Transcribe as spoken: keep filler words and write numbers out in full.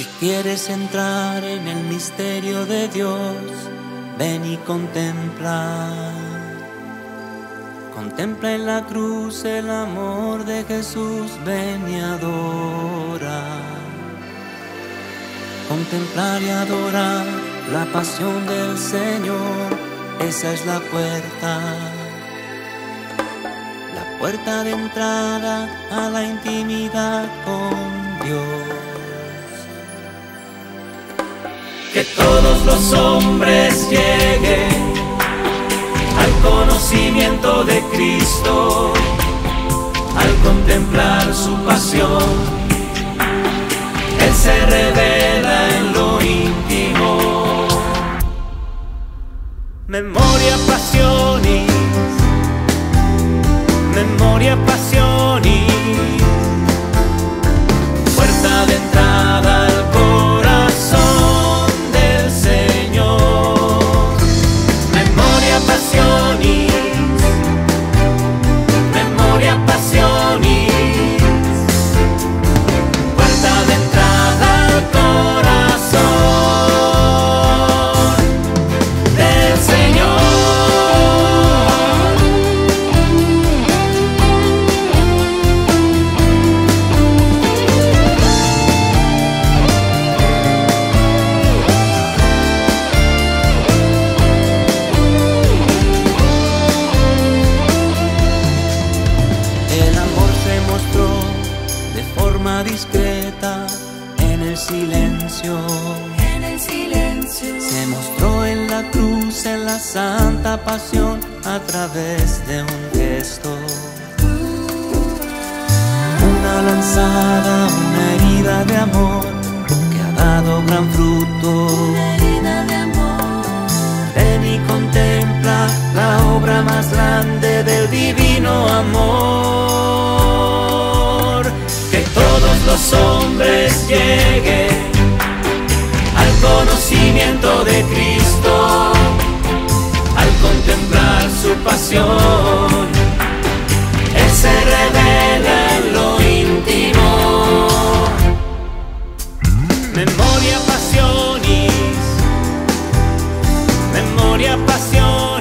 Si quieres entrar en el misterio de Dios, ven y contempla. Contempla en la cruz el amor de Jesús, ven y adora. Contemplar y adorar la pasión del Señor, esa es la puerta. La puerta de entrada a la intimidad con Dios. Que todos los hombres lleguen al conocimiento de Cristo, al contemplar su pasión. Él se revela en lo íntimo. Memoria passionis, memoria passionis, puerta de entrada al corazón del Señor. Memoria passionis, memoria passionis, puerta de entrada al corazón del Señor. Discreta en el silencio, en el silencio se mostró en la cruz, en la santa pasión, a través de un gesto. Una lanzada, una herida de amor que ha dado gran fruto. una herida de amor. Ven y contempla la obra más grande del divino amor. Que todos los hombres lleguen al conocimiento de Cristo, al contemplar su pasión. Él se revela en lo íntimo. Memoria passionis, memoria passionis.